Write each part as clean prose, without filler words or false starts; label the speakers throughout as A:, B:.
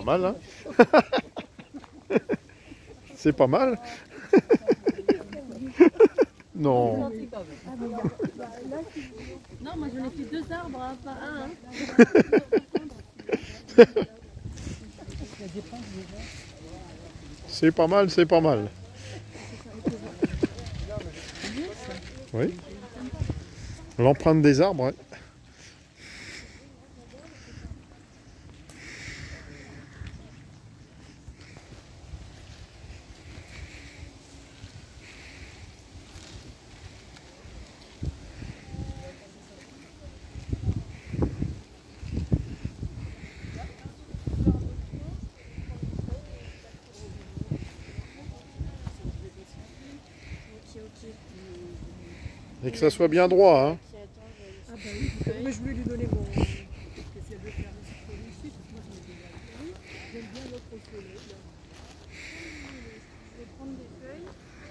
A: pas mal, hein. C'est pas mal. Non.
B: Non, moi j'en ai fait 2 arbres, hein, pas un. Hein.
A: C'est pas mal, c'est pas mal. Oui. L'empreinte des arbres, ouais. Et que ça soit bien droit, hein.
B: Ah bah oui, mais je voulais lui donner mon... Parce que si elle veut faire le sucre ici, moi je mets déjà. J'aime bien l'autre au soleil. Je vais prendre des feuilles.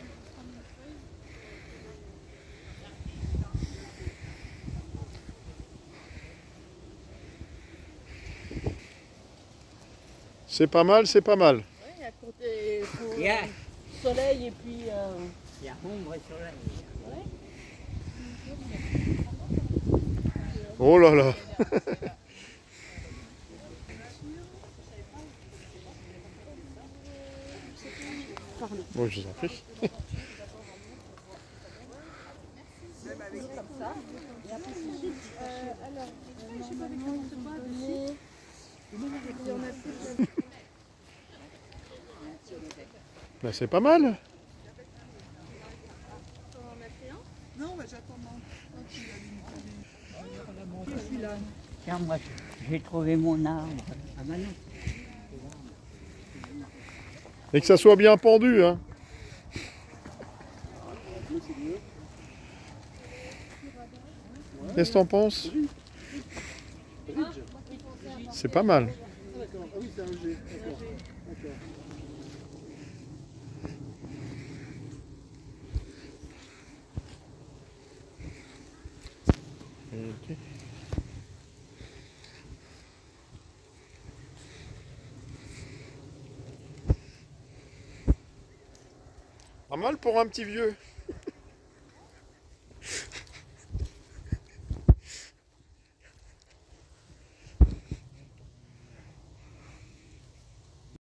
A: C'est pas mal, c'est pas mal.
B: Oui, à côté soleil et puis...
C: Il y a ombre et soleil.
B: Ouais.
A: Oh là là. Bon, je vous en prie. Ben, c'est pas mal.
D: Non, mais j'attends.
C: Tiens, moi, j'ai trouvé mon arbre. Ah bah non.
A: Et que ça soit bien pendu, hein. Qu'est-ce que t'en penses? C'est pas mal.
D: D'accord. Ah oui, c'est un G. D'accord. D'accord.
A: Ok. Pas mal pour un petit vieux.